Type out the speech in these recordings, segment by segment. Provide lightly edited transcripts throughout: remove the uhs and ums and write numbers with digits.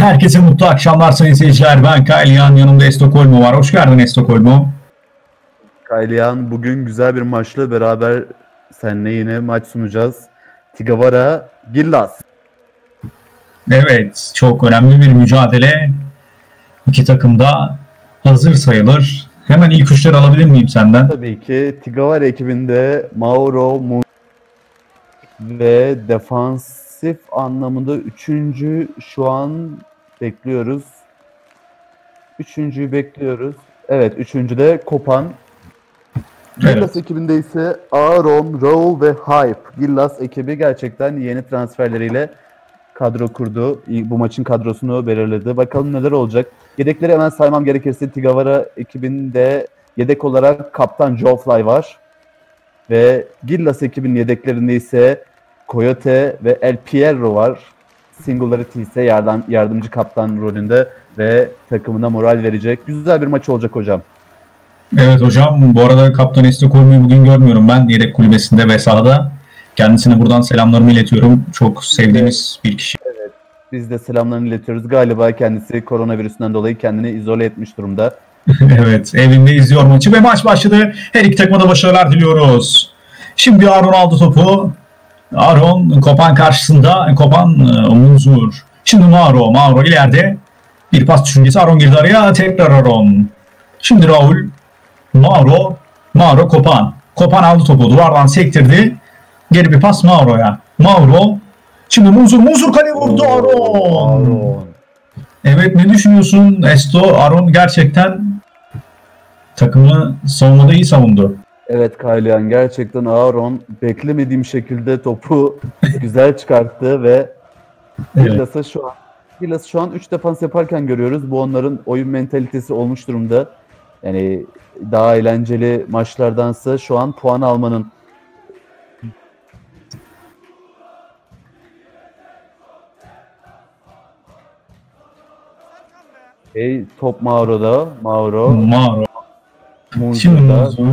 Herkese mutlu akşamlar sayın seyirciler. Ben Kaylihan, yanımda Estokolmo var. Hoş geldin Estokolmo. Kaylihan, bugün güzel bir maçla beraber seninle yine maç sunacağız. Tigavara Gillas. Evet, çok önemli bir mücadele. İki takım da hazır sayılır. Hemen ilk üçleri alabilir miyim senden? Tabii ki Tigavara ekibinde Mauro ve defansif anlamında üçüncü şu an bekliyoruz. Üçüncüyü bekliyoruz. Evet, üçüncü de Kopan. Evet. Gillas ekibinde ise Aaron, Raul ve Hype. Gillas ekibi gerçekten yeni transferleriyle kadro kurdu. Bu maçın kadrosunu belirledi. Bakalım neler olacak. Yedekleri hemen saymam gerekirse Tigavara ekibinde yedek olarak kaptan Joe Fly var. Ve Gillas ekibinin yedeklerinde ise Coyote ve El Pierro var. Singularity ise yardımcı kaptan rolünde ve takımına moral verecek. Güzel bir maç olacak hocam. Evet hocam, bu arada Kaptan Estokolmo'yu bugün görmüyorum ben. Yedek kulübesinde ve sahada. Kendisine buradan selamlarımı iletiyorum. Çok sevdiğimiz bir kişi. Evet, biz de selamlarını iletiyoruz. Galiba kendisi koronavirüsünden dolayı kendini izole etmiş durumda. Evet, evinde izliyor maçı ve maç başladı. Her iki takıma da başarılar diliyoruz. Şimdi Aaron aldı topu. Aaron Kopan karşısında. Kopan Munzur. Şimdi Mauro ileride. Bir pas düşüncesi. Aaron girdi araya. Tekrar Aaron. Şimdi Raul. Mauro Kopan. Kopan aldı topu. Duvardan sektirdi. Geri bir pas Mauro'ya. Mauro. Şimdi Munzur kale vurdu Aaron. Evet, ne düşünüyorsun Esto? Aaron gerçekten takımı savunmada iyi savundu. Evet Kaylihan, gerçekten Aaron beklemediğim şekilde topu güzel çıkarttı ve Evet. Gillas'ı şu an 3 defans yaparken görüyoruz. Bu onların oyun mentalitesi olmuş durumda. Yani daha eğlenceli maçlardansa şu an puan almanın top Mauro'da. Mauro. Şimdi Munzur'da.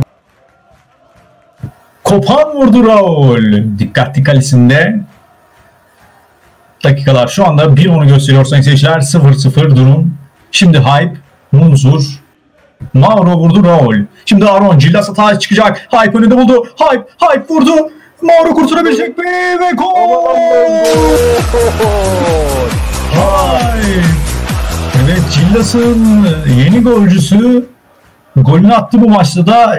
Kopan vurdu Raul. Dikkatli kalesinde. Dakikalar şu anda 1-10'u gösteriyor sayın seyirciler. 0-0 durum. Şimdi Hype, Munzur, Mauro vurdu Raul. Şimdi Aaron Gillas hata çıkacak. Hype önünde buldu. Hype vurdu. Mauro kurtarabilecek mi? Ve gol! Hype! Evet, Gillas'ın yeni golcüsü golünü attı bu maçta da.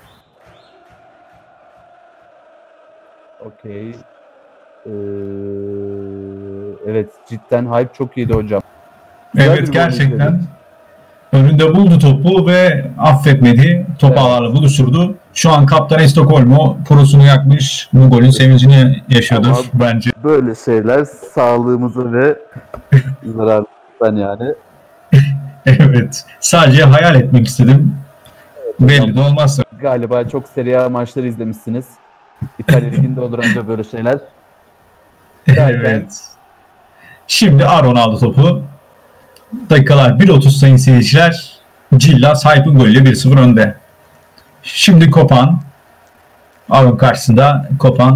Okey. Evet, cidden Hype çok iyiydi hocam. Güzel bir Evet, gol gerçekten izledik. önünde buldu topu ve affetmedi. Topu Evet. ağlarla buluşturdu. Şu an Kaptan Estokolmo prosunu yakmış. Bu golün sevincini yaşıyordur Ama bence. böyle şeyler sağlığımıza ve zararlıdan yani. Evet. Sadece hayal etmek istedim. Belli de olmazsa. Galiba çok Serie A maçları izlemişsiniz. İtalya Ligi'nde olur ancak böyle şeyler. Evet. Şimdi Aaron aldı topu. Dakikalar 1.30 sayın seyirciler. Gillas Hype'ın golüyle 1-0 önde. Şimdi Kopan. Aaron karşısında.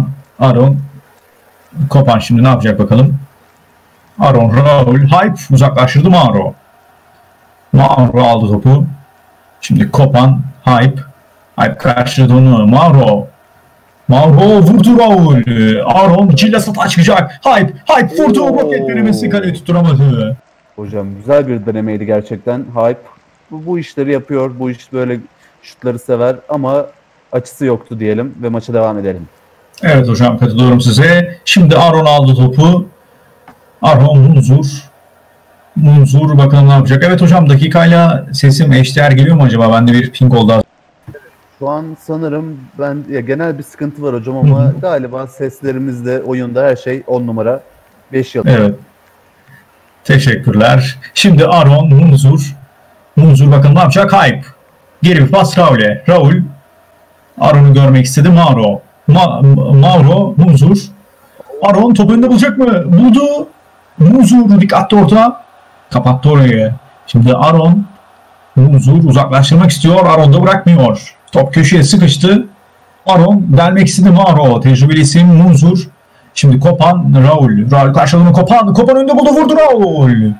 Kopan şimdi ne yapacak bakalım. Aaron, Raul, Hype uzaklaştırdı Mauro. Mauro aldı topu. Şimdi Kopan, Hype karşıladı onu. Mauro vurdu Raul. Aaron Gillas hata çıkacak. Hype vurdu. Roket denemesi, kaleyi tutturamadı. Hocam güzel bir denemeydi gerçekten. Hype bu işleri yapıyor. Bu iş böyle şutları sever ama açısı yoktu diyelim ve maça devam edelim. Evet hocam, katılıyorum size. Şimdi Aaron aldı topu. Aaron Munzur bakalım ne yapacak. Evet hocam, dakikayla sesim eşdeğer geliyor mu acaba? Bende bir ping oldu. Şu an sanırım genel bir sıkıntı var hocam ama galiba seslerimizde, oyunda her şey 10 numara 5 yıl. Evet. Teşekkürler. Şimdi Aaron, Munzur bakalım ne yapacak? Hype. Geri bir pas Raul'e. Raul. Aaron'u görmek istedi. Mauro, Munzur. Aaron topu önünde bulacak mı? Buldu. Munzur dikkatli orta. Kapattı orayı. Şimdi Munzur uzaklaştırmak istiyor. Aaron da bırakmıyor. Top köşeye sıkıştı. Aaron delmek istedi. Mauro. Tecrübeli isim Munzur. Şimdi Kopan, Raul. Raul karşılığını Kopan önünde buldu, vurdu Raul.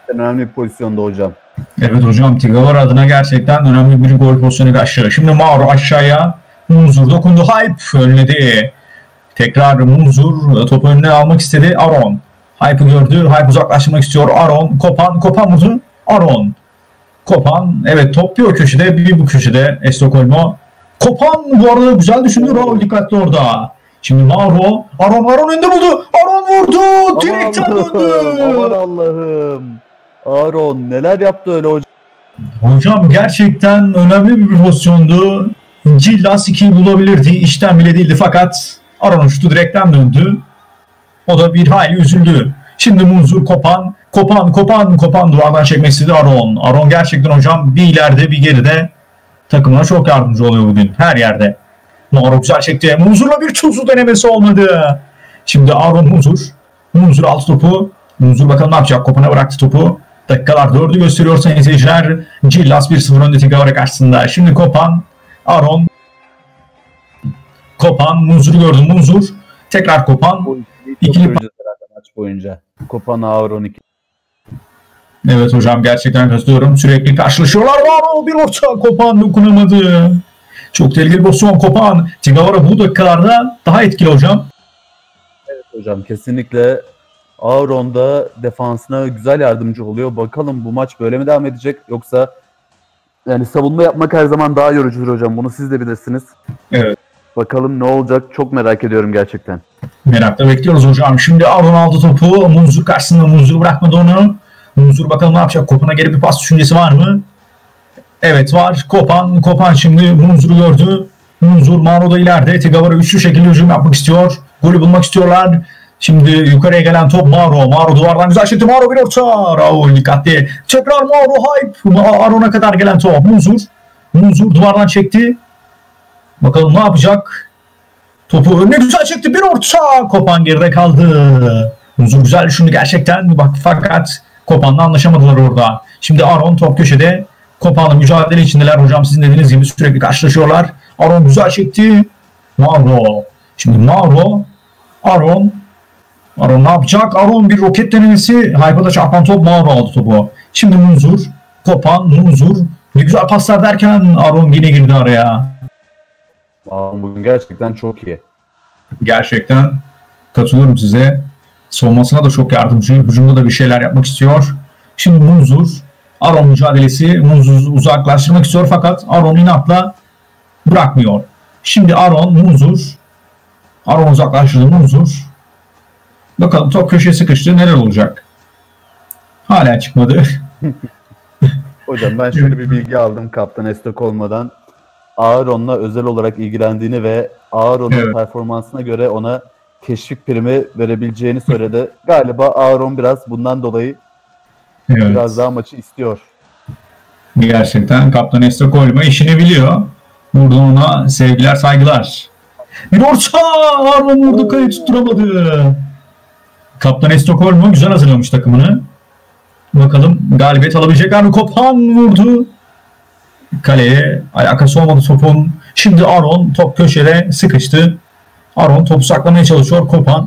Önemli bir pozisyonda hocam. Evet hocam, Tigavara adına gerçekten önemli bir gol pozisyonu kaçtı. Şimdi Mauro aşağıya. Munzur dokundu. Hype önledi. Tekrar Munzur topu önüne almak istedi. Aron. Hype'ı gördü. Hype uzaklaştırmak istiyor. Aron. Kopan vurdu. Aron. Kopan. Evet, top bir o köşede, bir bu köşede. Estocolmo. Kopan bu arada güzel düşündü. Raul dikkatli orada. Şimdi Mauro. Aron önünde buldu. Aron vurdu. Direkten döndü. Aman Allah'ım. Aron neler yaptı öyle hocam. Hocam gerçekten önemli bir pozisyondu. Gillas 2'yi bulabilirdi. İşten bile değildi fakat Aron'un şutu direkten döndü. O da bir hayli üzüldü. Şimdi Munzur Kopan duvardan çekmek istedi Aron. Aron gerçekten hocam bir ileride bir geride takımına çok yardımcı oluyor bugün her yerde. Mauro güzel çekti. Munzur'la bir çuzu denemesi olmadı. Şimdi Aron Munzur aldı topu. Munzur bakalım ne yapacak. Kopan'a bıraktı topu. Dakikalar 4'ü gösteriyor sayın seyirciler. Gillas 1-0 önde Tigavara karşısında. Şimdi Aron. Munzur'u gördü. Munzur. Tekrar Kopan. İkili maç boyunca. Kopan Aron 2. Evet hocam, gerçekten katılıyorum. Sürekli karşılaşıyorlar. Var bir orta. Kopan dokunamadı. Çok tehlikeli pozisyon Kopan. Tigavara bu dakikalarda daha etkili hocam. Evet hocam, kesinlikle Aron da defansına güzel yardımcı oluyor. Bakalım bu maç böyle mi devam edecek, yoksa yani savunma yapmak her zaman daha yorucudur hocam. Bunu siz de bilirsiniz. Evet. Bakalım ne olacak, çok merak ediyorum gerçekten. Merakla bekliyoruz hocam. Şimdi Aron aldı topu. Munzur karşısında. Munzur bırakmadı onu. Munzur bakalım ne yapacak. Kopan'a geri bir pas düşüncesi var mı? Evet var. Kopan şimdi Munzur'u gördü. Munzur Mauro'da ileride. Tigavara üçlü şekilde hücum yapmak istiyor. Golü bulmak istiyorlar. Şimdi yukarıya gelen top Mauro duvardan güzel çekti. Mauro bir orta. Raul dikkatli. Tekrar Mauro Hype. Aron'a kadar gelen top. Munzur duvardan çekti. Bakalım ne yapacak. Topu önüne güzel çekti. Bir orta. Kopan geride kaldı. Munzur güzel düşündü gerçekten. Fakat Kopan'la anlaşamadılar orada. Şimdi Aron top köşede. Kopan'la mücadele içindeler hocam. Sizin dediğiniz gibi sürekli karşılaşıyorlar. Aron güzel çekti. Mauro. Şimdi Aron ne yapacak? Aron bir roket denemesi. Hype'a da çarpan top. Mauro aldı topu. Şimdi Munzur. Ne güzel paslar derken Aron yine girdi araya. Bugün gerçekten çok iyi. Gerçekten katılıyorum size. Savunmasına da çok yardımcı. Hücumda da bir şeyler yapmak istiyor. Şimdi Aron mücadelesi. Munzur'u uzaklaştırmak istiyor fakat Aron inatla bırakmıyor. Şimdi Aron uzaklaştırdı. Bakalım top köşeye sıkıştı. Neler olacak? Hala çıkmadı. Hocam ben şöyle bir bilgi aldım kaptan Estocolmo'dan. Aron'la özel olarak ilgilendiğini ve Aron'un performansına göre ona teşvik primi verebileceğini söyledi. Galiba Aron biraz bundan dolayı biraz daha maçı istiyor. Gerçekten kaptan Estocolmo işini biliyor. Buradan ona sevgiler, saygılar. Bir orta! Aron vurdu, kaleyi tutturamadı. Kaptan Estocolmo güzel hazırlamış takımını. Bakalım galibiyet alabilecekler mi? Kopan vurdu. Kaleye alakası olmadı topun. Şimdi Aron top köşede sıkıştı. Aron topu saklamaya çalışıyor.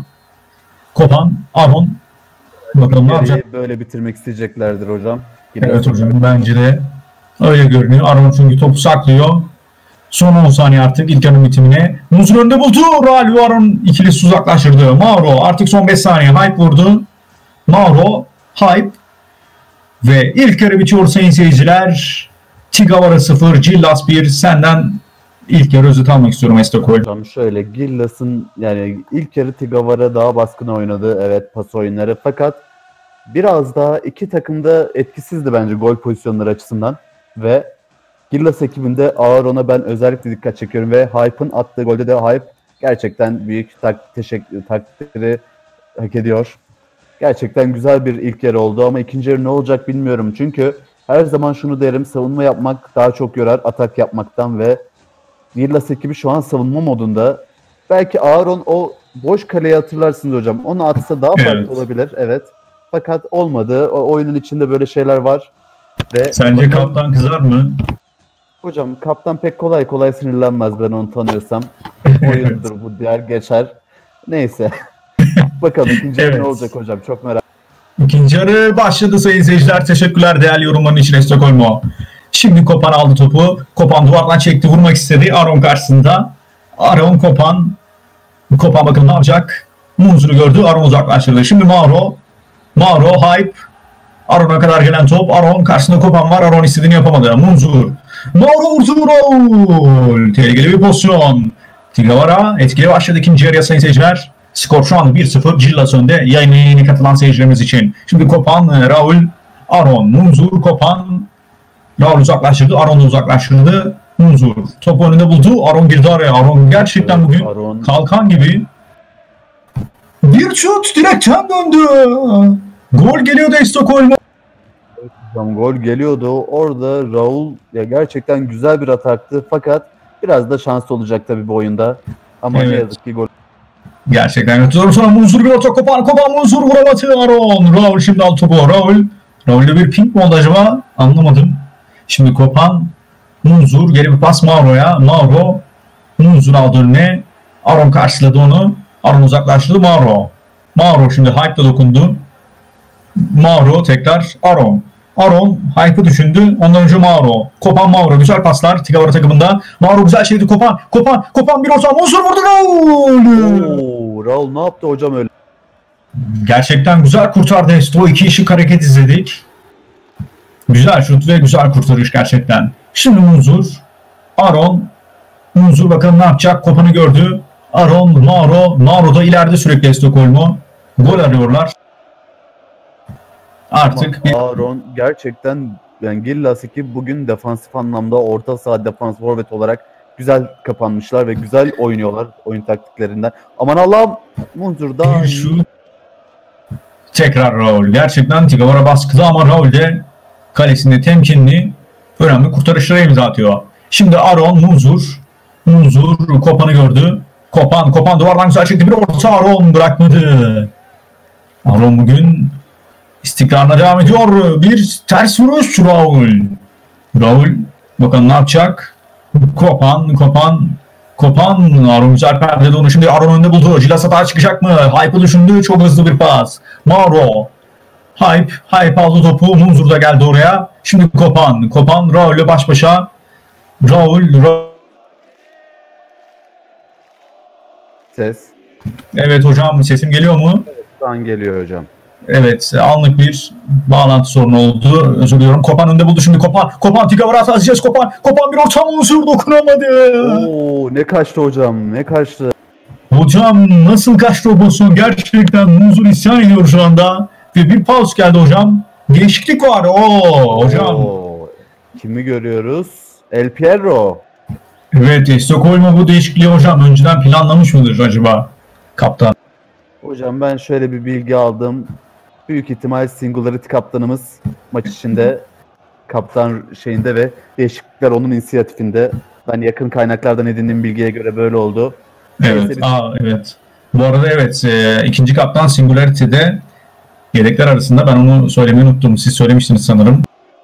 Aron. Bakalım ne yapacak? Böyle bitirmek isteyeceklerdir hocam. Evet hocam, bence de öyle görünüyor. Aron çünkü topu saklıyor. Son 10 saniye artık ilk yarım bitimine. Munzur önde buldu. Raul Aron ikilisi uzaklaştırdı. Mauro artık son 5 saniye. Hype vurdu. Mauro, Hype ve ilk yarı bitiyor sayın seyirciler. Tigavara 0, Gillas 1. Senden ilk yarı özet almak istiyorum Estocolmo. Hocam şöyle, Gillas'ın yani ilk yarı Tigavara daha baskın oynadı. Evet, pas oyunları, fakat biraz daha iki takım da etkisizdi bence gol pozisyonları açısından ve Gillas ekibinde Aron'a ben özellikle dikkat çekiyorum ve Hype'ın attığı golde de Hype gerçekten büyük takdiri hak ediyor. Gerçekten güzel bir ilk yarı oldu ama ikinci yarı ne olacak bilmiyorum. Çünkü her zaman şunu derim, savunma yapmak daha çok yorar atak yapmaktan ve Gillas ekibi şu an savunma modunda. Belki Aron o boş kaleyi hatırlarsınız hocam. Onu atsa daha farklı olabilir. Evet. Fakat olmadı. O oyunun içinde böyle şeyler var. Ve sence kaptan kızar mı? Hocam kaptan pek kolay kolay sinirlenmez, ben onu tanıyorsam. Oyundur bu, diğer geçer. Neyse. Bakalım ikinci ne olacak hocam, çok merak. İkinci yarı başladı sayın seyirciler. Teşekkürler değerli yorumların için Estocolmo. Şimdi Kopan aldı topu. Kopan duvardan çekti, vurmak istedi. Aron karşısında. Aron Kopan. Kopan bakın ne yapacak? Munzur'u gördü. Aron uzaklaştırdı. Şimdi Mauro. Mauro hype. Aron'a kadar gelen top. Aron karşısında Kopan var. Aron istediğini yapamadı. Munzur. Mauro vurdu. Gol. Tehlikeli bir pozisyon. Tigavara etkili başladı ikinci yarıya sayın seyirciler. Skor şu anda 1-0. Cillas önde. Yayına yeni katılan seyircilerimiz için. Şimdi Kopan, Raul, Aron, Munzur, Kopan. Raul uzaklaştırdı. Aron da uzaklaştırdı. Munzur topu önünde buldu. Aron girdi araya. Aron gerçekten bugün kalkan gibi. Bir şut direkten döndü. Gol geliyordu Estocolmo. Gol geliyordu. Orada Raul ya gerçekten güzel bir ataktı. Fakat biraz da şanslı olacak tabii bu oyunda. Ama ne yazık ki gol. Gerçekten götürüyorum. Sonra Munzur bir orta Kopan. Kopan Munzur vuramadı. Aron. Raul şimdi aldı topu. Raul'de bir pink mi oldu acaba? Anlamadım. Şimdi Kopan. Munzur geri bir pas Mauro'ya. Mauro. Munzur aldı önüne. Aron karşıladı onu. Aron uzaklaştırdı. Mauro şimdi Hype'da dokundu. Mauro tekrar Aron. Aron Hype'ı düşündü. Ondan önce Mauro. Kopan Mauro. Güzel paslar. Tigavara takımında. Mauro güzel şeydi. Kopan bir orta. Munzur vurdu. Raul ne yaptı hocam öyle? Gerçekten güzel kurtardı Esto. İki işi hareket izledik. Güzel şut ve güzel kurtarış gerçekten. Şimdi Munzur. Aron. Munzur bakalım ne yapacak. Kopan'ı gördü. Aron, Mauro da ileride sürekli Estocolmo. Gol arıyorlar. Artık Aron gerçekten yani Gillas ekip bugün defansif anlamda orta saha defans forvet olarak güzel kapanmışlar ve güzel oynuyorlar oyun taktiklerinden. Aman Allah'ım Munzur'da şu tekrar Raul. Gerçekten Tigavara baskıda ama Raul de kalesinde temkinli önemli kurtarışlara imza atıyor. Şimdi Aron, Munzur Kopan'ı gördü. Kopan duvardan güzel çekti. Bir orta Aron bırakmadı. Aron bugün istikrarına devam ediyor. Bir ters vuruş Raul bakalım ne yapacak? Kopan Aron güzel perdede onu şimdi Aron önünde buldu. Cillas hata çıkacak mı? Hype'ı düşündü. Çok hızlı bir pas. Mauro. Hype aldı topu. Munzur da geldi oraya. Şimdi Kopan Raul'le baş başa. Raul. Ses. Evet hocam sesim geliyor mu? Evet, şu an geliyor hocam. Evet anlık bir bağlantı sorunu oldu. Özür diliyorum. Kopan önde buldu şimdi Kopan Tigavara atacağız. Kopan bir orta Munzur dokunamadı. Ne kaçtı hocam ne kaçtı. Hocam nasıl kaçtı o pozisyon? Gerçekten Munzur isyan ediyor şu anda. Ve bir pause geldi hocam. Değişiklik var. Hocam. Kimi görüyoruz? El Piero. Evet Estocolmo bu değişikliği hocam önceden planlamış mıdır acaba kaptan? Hocam ben şöyle bir bilgi aldım. Büyük ihtimal Singularity kaptanımız maç içinde kaptan şeyinde ve değişiklikler onun inisiyatifinde. Ben yakın kaynaklardan edindiğim bilgiye göre böyle oldu. Evet. Evet. Bu arada evet ikinci kaptan Singularity'de yedekler arasında ben onu söylemeyi unuttum. Siz söylemiştiniz sanırım.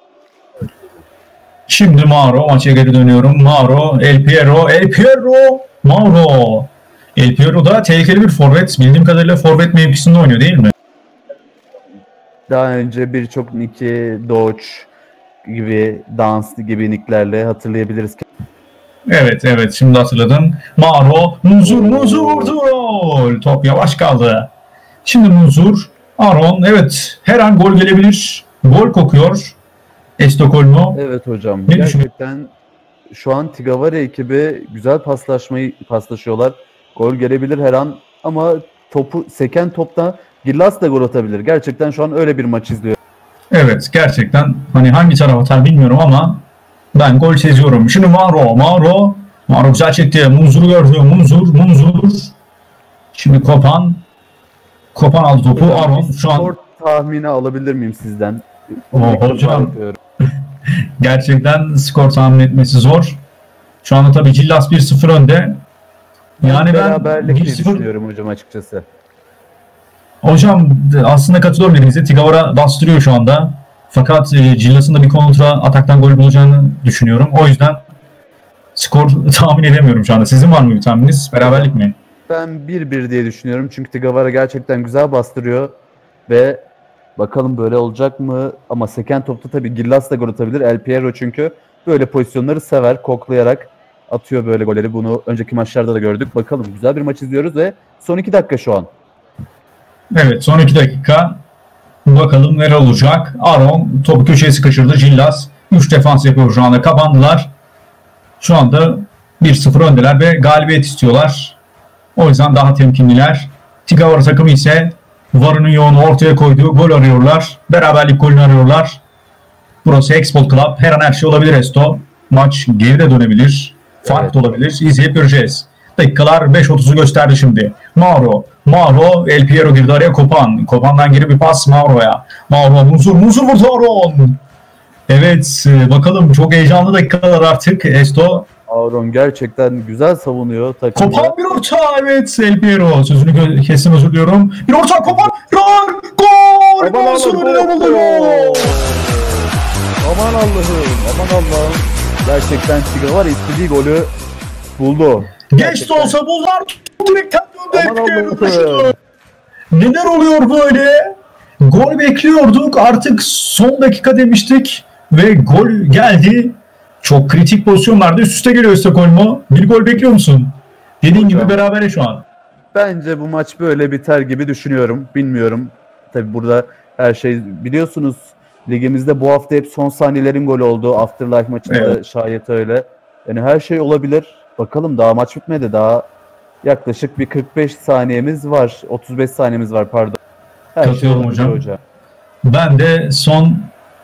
Şimdi Mauro maça geri dönüyorum. Mauro, El Piero, Mauro. El Piero da tehlikeli bir forvet. Bildiğim kadarıyla forvet mevkisinde oynuyor değil mi? Daha önce birçok Nick'i, Doge gibi, Dans gibi nicklerle hatırlayabiliriz. Evet şimdi hatırladım. Mauro, Munzur vurdu. Top yavaş kaldı. Şimdi Munzur, Aron evet her an gol gelebilir. Gol kokuyor. Estocolmo. Evet hocam. Ne gerçekten şu an Tigavara ekibi güzel paslaşıyorlar. Gol gelebilir her an ama topu seken topta Gillas da gol atabilir. Gerçekten şu an öyle bir maç izliyor. Evet gerçekten hani hangi taraf atar bilmiyorum ama ben gol seziyorum. Şimdi Mauro güzel çekti. Munzur'u gördü. Munzur. Şimdi Kopan aldı topu. Aron şu an skor tahmini alabilir miyim sizden? Hocam gerçekten skor tahmin etmesi zor. Şu anda tabii Cillas 1-0 önde. Yani beraberlik diye düşünüyorum hocam açıkçası. Hocam aslında katılıyorum dediğinizde. Tigavara bastırıyor şu anda. Fakat Cillas'ın da bir kontra ataktan gol bulacağını düşünüyorum. O yüzden skor tahmin edemiyorum şu anda. Sizin var mı bir tahmininiz? Beraberlik mi? Ben 1-1 diye düşünüyorum. Çünkü Tigavara gerçekten güzel bastırıyor ve Bakalım böyle olacak mı? Ama seken topta tabii Gillas da gol atabilir. El Piero çünkü böyle pozisyonları sever. Koklayarak atıyor böyle golleri. Bunu önceki maçlarda da gördük. Bakalım güzel bir maç izliyoruz ve son 2 dakika şu an. Evet, son 2 dakika. Bakalım neler olacak. Aron topu köşeye sıkıştırdı. Gillas 3 defans yapıyor şu anda. Kapandılar. Şu anda 1-0 öndeler ve galibiyet istiyorlar. O yüzden daha temkinliler. Tigavara takımı ise Varun'un yoğunu ortaya koyduğu gol arıyorlar. Beraberlik golünü arıyorlar. Burası Export Club. Her an her şey olabilir Esto. Maç geride dönebilir. Fark da olabilir. İzleyip göreceğiz. Dakikalar 5.30'u gösterdi şimdi. Mauro, El Piero girdi araya. Kopan'dan geri bir pas Mauro'ya. Mauro, Muzur vurdu Aron. Evet, bakalım çok heyecanlı dakikalar artık Esto. Aron gerçekten güzel savunuyor takımı. Kopan bir orta, evet El Piero. Sözünü kestim, özür diliyorum. Bir orta Kopan, gol! Mansur önüne buldu. Aman Allah'ım. Gerçekten Tigavara istediği golü buldu. Geç de olsa bunlar direkten Aman Allah'ım. Neler oluyor böyle? Gol bekliyorduk, artık son dakika demiştik ve gol geldi. Çok kritik pozisyonlarda üst üste geliyor Stockholm'u. Bir gol bekliyor musun? Dediğin gibi berabere şu an. Bence bu maç böyle biter gibi düşünüyorum. Bilmiyorum. Tabi burada her şey biliyorsunuz. Ligimizde bu hafta hep son saniyelerin golü oldu. Afterlife maçında Evet. şayet öyle. Yani her şey olabilir. Bakalım daha maç bitmedi. Daha yaklaşık bir 45 saniyemiz var. 35 saniyemiz var pardon. Her Katıyorum olabilir hocam. Ben de son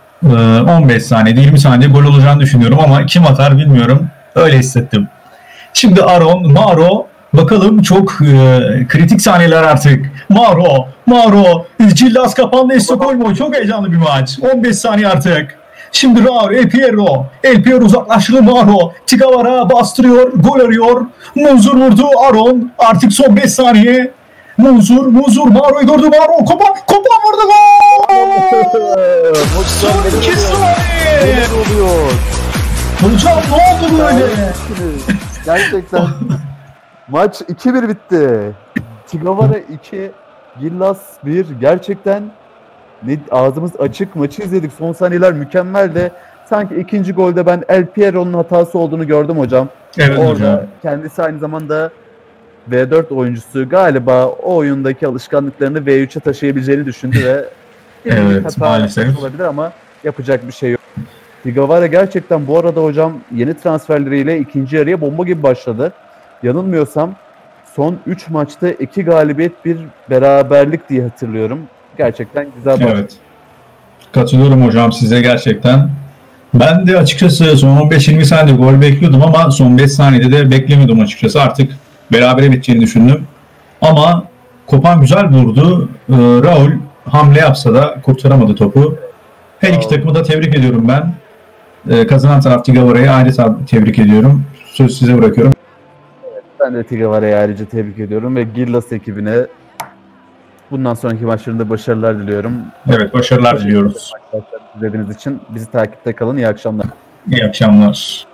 15 saniyede 20 saniyede gol olacağını düşünüyorum ama kim atar bilmiyorum. Öyle hissettim. Şimdi Aron, Mauro, bakalım çok kritik saniyeler artık. Mauro, Gillas kapandı, Estocolmo. Çok heyecanlı bir maç. 15 saniye artık. Şimdi Raul, El Piero uzaklaştırdı Mauro. Tigavara bastırıyor, gol arıyor. Muzur vurdu, Aron. Artık son 5 saniye. Muzur, Mauro'yu gördü, Mauro. Kopan vurdu, gol! Son 2 saniye. Neler oluyor? Hocam ne oldu böyle? Gerçekten maç 2-1 bitti. Tigavara 2, Gillas 1. Gerçekten ağzımız açık, maçı izledik. Son saniyeler mükemmel de sanki ikinci golde ben El Piero'nun hatası olduğunu gördüm hocam. Evet Orada hocam. kendisi aynı zamanda V4 oyuncusu, galiba o oyundaki alışkanlıklarını V3'e taşıyabileceğini düşündü ve Evet, hata maalesef. olabilir ama yapacak bir şey yok. Tigavara gerçekten bu arada hocam yeni transferleriyle ikinci yarıya bomba gibi başladı. Yanılmıyorsam son 3 maçta 2 galibiyet, 1 beraberlik diye hatırlıyorum. Gerçekten güzel başladı. Evet. Katılıyorum hocam size gerçekten. Ben de açıkçası son 15-20 saniyede gol bekliyordum ama son 5 saniyede de beklemiyordum açıkçası. Artık berabere biteceğini düşündüm. Ama Kopan güzel vurdu. Raul hamle yapsa da kurtaramadı topu. Her iki takımı da tebrik ediyorum ben. Kazanan taraf Tigavara'yı ayrıca tebrik ediyorum. Söz size bırakıyorum. Ben de Tigavara'yı ayrıca tebrik ediyorum ve Gillas ekibine bundan sonraki maçlarında başarılar diliyorum. Evet, başarılar diliyoruz. İzlediğiniz için bizi takipte kalın. İyi akşamlar. İyi akşamlar.